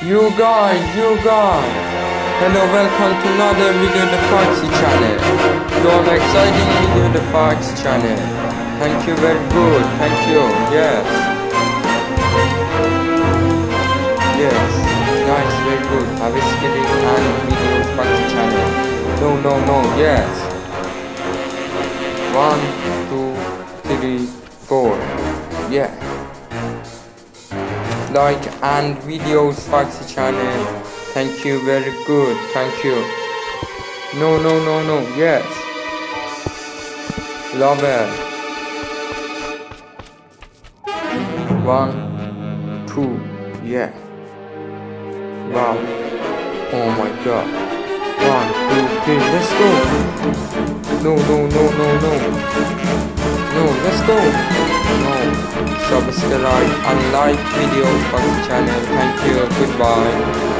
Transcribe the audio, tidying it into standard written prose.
You guys, hello, welcome to another video on the Foxyy channel. So I'm exciting video on the Foxyy channel. Thank you, very good, thank you, yes, nice, very good. Have a skipping and video on Foxyy channel. No, yes. 1, 2, 3, 4, yeah. Like and videos Foxyy channel. Thank you, very good, thank you. No, yes. Love it. 1, 2, yeah. Wow. Oh my god. 1, 2, 3, let's go. No, let's go. No. Subscribe and like videos Foxyy channel. Thank you, goodbye.